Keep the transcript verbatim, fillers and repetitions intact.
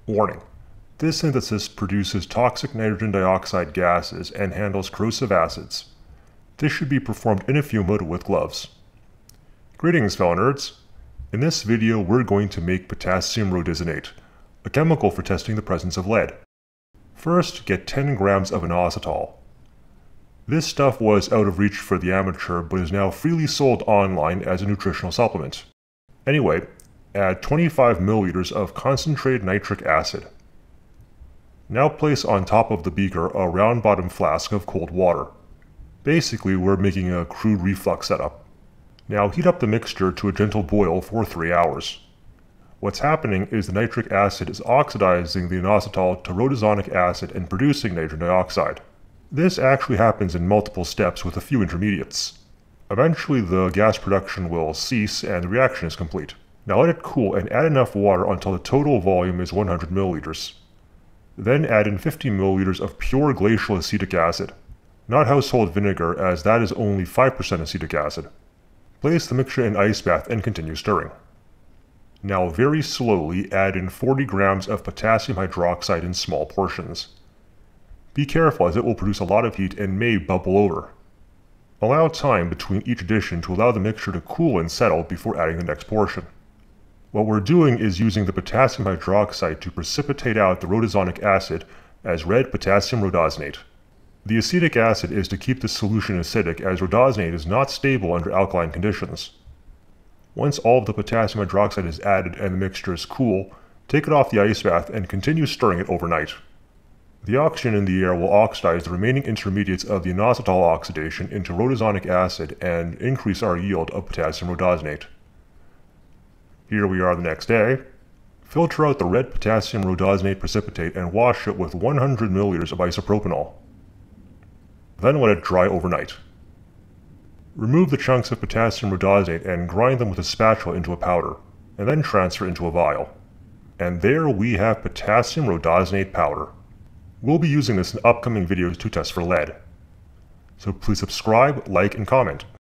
Warning: this synthesis produces toxic nitrogen dioxide gases and handles corrosive acids. This should be performed in a fume hood with gloves. Greetings, fellow nerds. In this video we're going to make potassium rhodizonate, a chemical for testing the presence of lead. First, get ten grams of inositol. This stuff was out of reach for the amateur but is now freely sold online as a nutritional supplement. Anyway, add twenty-five milliliters of concentrated nitric acid. Now place on top of the beaker a round bottom flask of cold water. Basically, we're making a crude reflux setup. Now heat up the mixture to a gentle boil for three hours. What's happening is the nitric acid is oxidizing the inositol to rhodizonic acid and producing nitrogen dioxide. This actually happens in multiple steps with a few intermediates. Eventually the gas production will cease and the reaction is complete. Now let it cool and add enough water until the total volume is one hundred milliliters. Then add in fifty milliliters of pure glacial acetic acid. Not household vinegar, as that is only five percent acetic acid. Place the mixture in an ice bath and continue stirring. Now very slowly add in forty grams of potassium hydroxide in small portions. Be careful as it will produce a lot of heat and may bubble over. Allow time between each addition to allow the mixture to cool and settle before adding the next portion. What we're doing is using the potassium hydroxide to precipitate out the rhodizonic acid as red potassium rhodizonate. The acetic acid is to keep the solution acidic, as rhodizonate is not stable under alkaline conditions. Once all of the potassium hydroxide is added and the mixture is cool, take it off the ice bath and continue stirring it overnight. The oxygen in the air will oxidize the remaining intermediates of the inositol oxidation into rhodizonic acid and increase our yield of potassium rhodizonate. Here we are the next day. Filter out the red potassium rhodizonate precipitate and wash it with one hundred milliliters of isopropanol. Then let it dry overnight. Remove the chunks of potassium rhodizonate and grind them with a spatula into a powder, and then transfer into a vial. And there we have potassium rhodizonate powder. We'll be using this in upcoming videos to test for lead. So please subscribe, like, and comment.